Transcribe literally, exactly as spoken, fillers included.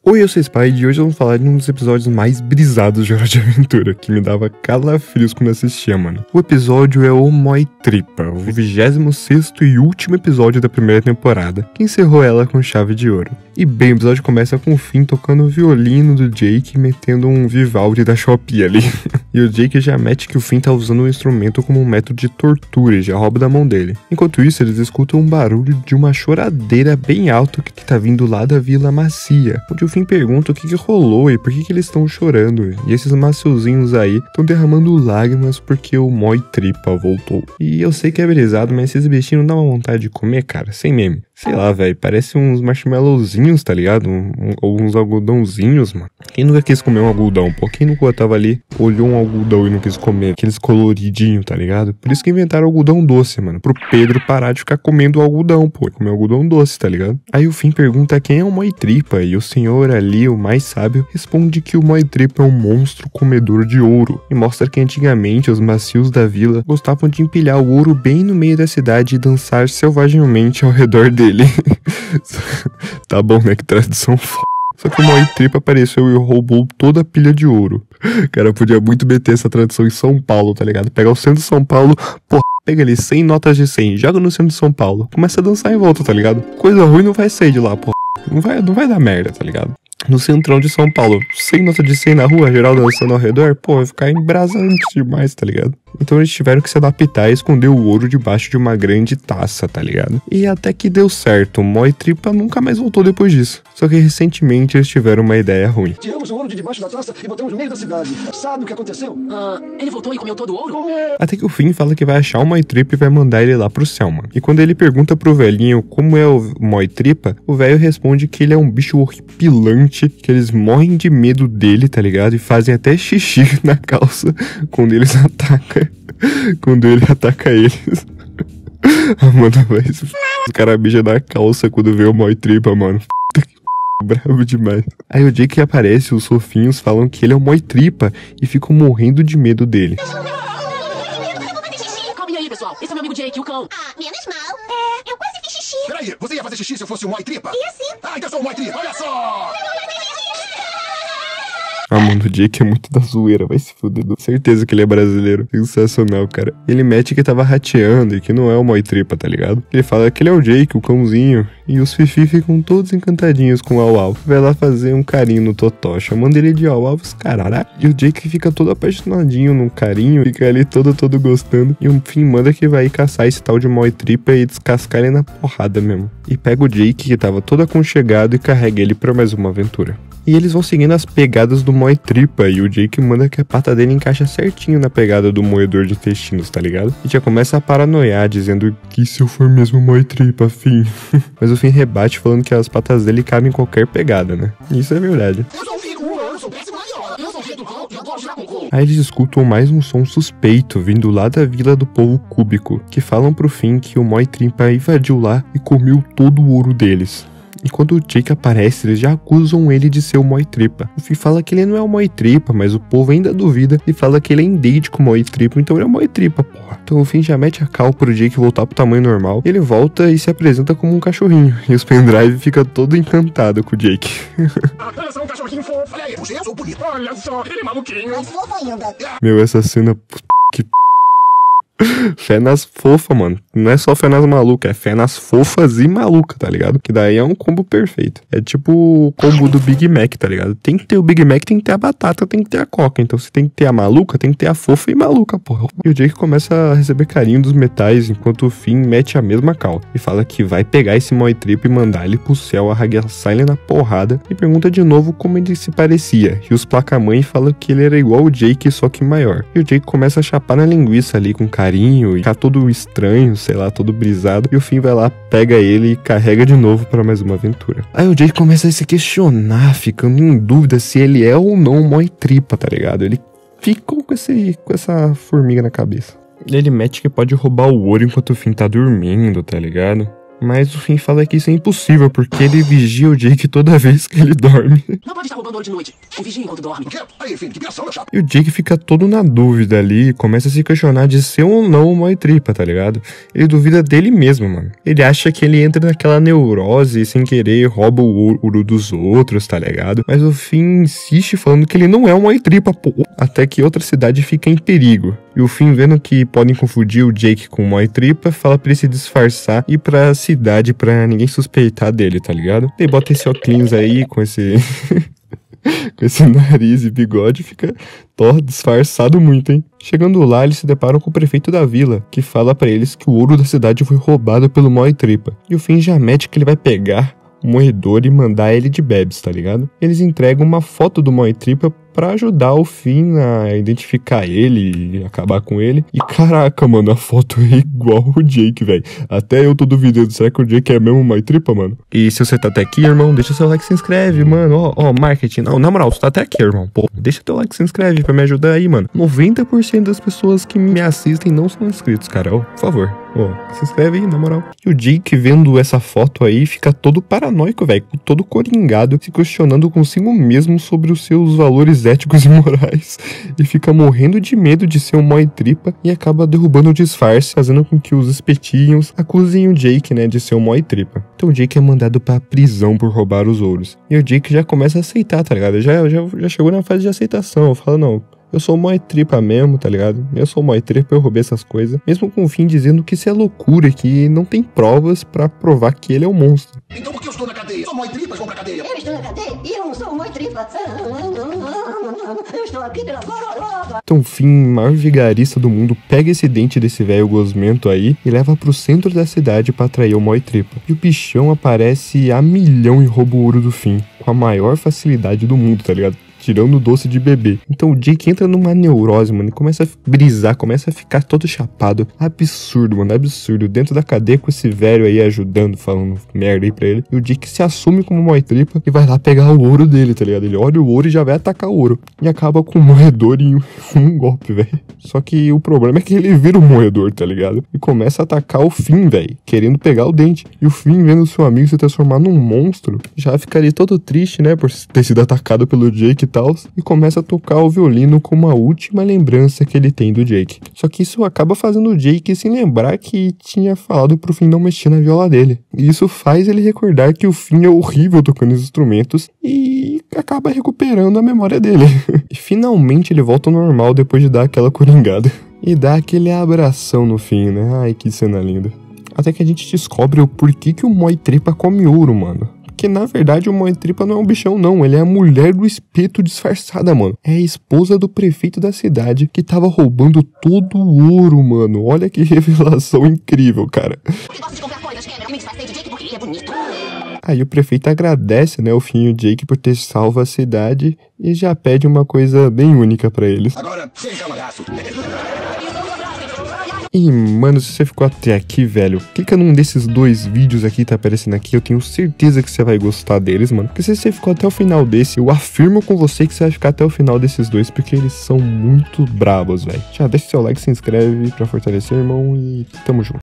Oi, eu sou Spide e hoje vamos falar de um dos episódios mais brisados de Hora de Aventura, que me dava calafrios quando assistia, mano. O episódio é o Moitripa, o vigésimo sexto e último episódio da primeira temporada, que encerrou ela com chave de ouro. E bem, o episódio começa com o Finn tocando o violino do Jake, metendo um Vivaldi da Shopee ali. E o Jake já mete que o Finn tá usando o instrumento como um método de tortura e já rouba da mão dele. Enquanto isso, eles escutam um barulho de uma choradeira bem alto que tá vindo lá da Vila Macia, onde o Finn pergunta o que que rolou e por que que eles estão chorando. E esses maciozinhos aí estão derramando lágrimas porque o Moitripa voltou. E eu sei que é brisado, mas esses bichinhos não dão uma vontade de comer, cara, sem meme. Sei lá, velho, parece uns marshmallowzinhos, tá ligado? Um, um, ou uns algodãozinhos, mano. Quem nunca quis comer um algodão, pô? Quem nunca tava ali, olhou um algodão e não quis comer aqueles coloridinhos, tá ligado? Por isso que inventaram algodão doce, mano. Pro Pedro parar de ficar comendo algodão, pô. Comer algodão doce, tá ligado? Aí o Finn pergunta quem é o Moitripa e o senhor ali, o mais sábio, responde que o Moitripa é um monstro comedor de ouro. E mostra que antigamente os macios da vila gostavam de empilhar o ouro bem no meio da cidade e dançar selvagemmente ao redor dele. Tá bom, né? Que tradição foda. Só que o Moitripa apareceu e roubou toda a pilha de ouro. Cara, podia muito meter essa tradição em São Paulo, tá ligado? Pegar o centro de São Paulo, porra, pega ali cem notas de cem, joga no centro de São Paulo, começa a dançar em volta, tá ligado? Coisa ruim não vai sair de lá, porra. Não vai, não vai dar merda, tá ligado? No centrão de São Paulo, cem notas de cem na rua, geral dançando ao redor, pô, vai ficar embrasante demais, tá ligado? Então eles tiveram que se adaptar e esconder o ouro debaixo de uma grande taça, tá ligado? E até que deu certo, o Moitripa nunca mais voltou depois disso. Só que recentemente eles tiveram uma ideia ruim. Tiramos o ouro de debaixo da taça e botamos no meio da cidade. Sabe o que aconteceu? Ah, ele voltou e comeu todo o ouro? Comeu. Até que o Finn fala que vai achar o Moitripa e vai mandar ele lá pro céu, mano. E quando ele pergunta pro velhinho como é o Moitripa, o velho responde que ele é um bicho horripilante, que eles morrem de medo dele, tá ligado? E fazem até xixi na calça quando eles atacam. Quando ele ataca eles. Mano, mas os caras mijam na calça quando vê o Moitripa, mano. Bravo demais. Aí o Jake aparece, os fofinhos falam que ele é o Moitripa e ficam morrendo de medo dele. Calma aí, pessoal. Esse é meu amigo Jake, o cão. Ah, menos mal. É, eu quase fiz xixi. Peraí, você ia fazer xixi se eu fosse o Moitripa? Ia sim. Ah, então eu sou o Moitripa, olha só! Ah, mano, o Jake é muito da zoeira, vai se fuder. Certeza que ele é brasileiro. Sensacional, cara. Ele mete que tava rateando e que não é o Moitripa, tá ligado? Ele fala que ele é o Jake, o cãozinho. E os Fifi ficam todos encantadinhos com o Au Au. Vai lá fazer um carinho no Totó, chamando ele de Au Au, os caralho. E o Jake fica todo apaixonadinho no carinho, fica ali todo, todo gostando. E o Finn manda que vai caçar esse tal de Moitripa e descascar ele na porrada mesmo. E pega o Jake, que tava todo aconchegado, e carrega ele pra mais uma aventura. E eles vão seguindo as pegadas do Moitripa e o Jake manda que a pata dele encaixa certinho na pegada do moedor de intestinos, tá ligado? E já começa a paranoiar, dizendo que se eu for mesmo Moitripa, Finn. Mas o Finn rebate falando que as patas dele cabem em qualquer pegada, né? E isso é verdade. Eu sou o filho do eu sou péssimo maior. Eu sou o filho do cão e eu gosto de jogar com o cão. Aí eles escutam mais um som suspeito vindo lá da vila do povo cúbico, que falam pro Finn que o Moitripa invadiu lá e comeu todo o ouro deles. E quando o Jake aparece, eles já acusam ele de ser o Moitripa. O Finn fala que ele não é o Moitripa, mas o povo ainda duvida e fala que ele é endate com o Moitripa, então ele é o Moitripa, porra. Então o Finn já mete a cal pro Jake voltar pro tamanho normal. Ele volta e se apresenta como um cachorrinho. E os pendrive fica todo encantado com o Jake. Eu sou um cachorrinho fofo. Olha aí, puxa, eu sou bonito. Olha só, ele é maluquinho. Mais fofo ainda. Meu, essa cena... Que... Fé nas fofas, mano. Não é só fé nas malucas, é fé nas fofas e maluca, tá ligado? Que daí é um combo perfeito. É tipo o combo do Big Mac, tá ligado? Tem que ter o Big Mac, tem que ter a batata, tem que ter a coca. Então você tem que ter a maluca, tem que ter a fofa e maluca, porra. E o Jake começa a receber carinho dos metais, enquanto o Finn mete a mesma cal. E fala que vai pegar esse Moitripa e mandar ele pro céu, arregaçar ele na porrada. E pergunta de novo como ele se parecia. E os placa-mãe falam que ele era igual o Jake, só que maior. E o Jake começa a chapar na linguiça ali com carinho. E ficar todo estranho, sei lá, todo brisado. E o Finn vai lá, pega ele e carrega de novo pra mais uma aventura. Aí o Jake começa a se questionar, ficando em dúvida se ele é ou não um Moitripa, tá ligado? Ele ficou com, esse, com essa formiga na cabeça. Ele mete que pode roubar o ouro enquanto o Finn tá dormindo, tá ligado? Mas o Finn fala que isso é impossível, porque ele vigia o Jake toda vez que ele dorme. Não pode estar roubando ouro de noite. O vigia enquanto dorme. Quieto. Aí, filho, que piação, meu chapa. E o Jake fica todo na dúvida ali e começa a se questionar de ser ou não o Moitripa, tá ligado? Ele duvida dele mesmo, mano. Ele acha que ele entra naquela neurose e sem querer rouba o ouro dos outros, tá ligado? Mas o Finn insiste falando que ele não é o Moitripa, pô. Até que outra cidade fica em perigo. E o Finn, vendo que podem confundir o Jake com o Moitripa, fala pra ele se disfarçar e ir pra cidade pra ninguém suspeitar dele, tá ligado? Ele bota esse óculos aí com esse... com esse nariz e bigode, fica tó disfarçado muito, hein? Chegando lá, eles se deparam com o prefeito da vila, que fala pra eles que o ouro da cidade foi roubado pelo Moitripa. E o Finn já mete que ele vai pegar o moedor e mandar ele de bebes, tá ligado? Eles entregam uma foto do Moitripa pra ajudar o Finn a identificar ele e acabar com ele. E caraca, mano, a foto é igual o Jake, velho. Até eu tô duvidando, será que o Jake é mesmo o Moitripa, mano? E se você tá até aqui, irmão, deixa seu like e se inscreve, mano. Ó, ó, marketing. Não, na moral, você tá até aqui, irmão. Pô, deixa teu like e se inscreve pra me ajudar aí, mano. noventa por cento das pessoas que me assistem não são inscritos, cara. Ó, por favor. Ó, se inscreve aí, na moral. E o Jake, vendo essa foto aí, fica todo paranoico, velho. Todo coringado, se questionando consigo mesmo sobre os seus valores éticos e morais. E fica morrendo de medo de ser um Moitripa e acaba derrubando o disfarce, fazendo com que os espetinhos acusem o Jake, né, de ser um Moitripa. Então o Jake é mandado pra prisão por roubar os ouros. E o Jake já começa a aceitar, tá ligado? Já, já, já chegou na fase de aceitação. Fala, não... eu sou Moitripa mesmo, tá ligado? Eu sou Moitripa, eu roubei essas coisas. Mesmo com o Finn dizendo que isso é loucura, que não tem provas pra provar que ele é um monstro. Então por que eu estou na cadeia? Sou Moitripas, vou pra cadeia. Eu estou na cadeia e eu não sou Moitripa. Eu estou aqui pela gororoba. Então o Finn, maior vigarista do mundo, pega esse dente desse velho gosmento aí e leva pro centro da cidade pra atrair o Moitripa. E o bichão aparece a milhão e rouba o ouro do Finn, com a maior facilidade do mundo, tá ligado? Tirando o doce de bebê. Então o Jake entra numa neurose, mano, e começa a brisar, começa a ficar todo chapado. Absurdo, mano, absurdo. Dentro da cadeia com esse velho aí ajudando, falando merda aí pra ele. E o Jake se assume como Moitripa e vai lá pegar o ouro dele, tá ligado? Ele olha o ouro e já vai atacar o ouro. E acaba com o moedor em um golpe, velho. Só que o problema é que ele vira o moedor, tá ligado? E começa a atacar o Finn, velho, querendo pegar o dente. E o Finn, vendo seu amigo se transformar num monstro, já ficaria todo triste, né, por ter sido atacado pelo Jake e tal, e começa a tocar o violino como a última lembrança que ele tem do Jake. Só que isso acaba fazendo o Jake se lembrar que tinha falado pro Finn não mexer na viola dele. E isso faz ele recordar que o Finn é horrível tocando os instrumentos e acaba recuperando a memória dele. E finalmente ele volta ao normal depois de dar aquela coringada. E dá aquele abração no fim, né? Ai, que cena linda. Até que a gente descobre o porquê que o Moitripa come ouro, mano. Porque, na verdade, o Moitripa não é um bichão, não. Ele é a mulher do espeto disfarçada, mano. É a esposa do prefeito da cidade que tava roubando todo o ouro, mano. Olha que revelação incrível, cara. Porque gosto de comprar coisas, Cameron. E me disfarcei de Jake porque ele é bonito. Aí o prefeito agradece, né, o Finn e o Jake por ter salvo a cidade e já pede uma coisa bem única pra eles. Agora, sem calagaço. E, mano, se você ficou até aqui, velho, clica num desses dois vídeos aqui que tá aparecendo aqui. Eu tenho certeza que você vai gostar deles, mano. Porque se você ficou até o final desse, eu afirmo com você que você vai ficar até o final desses dois, porque eles são muito bravos, velho. Já deixa seu like, se inscreve pra fortalecer, irmão, e tamo junto.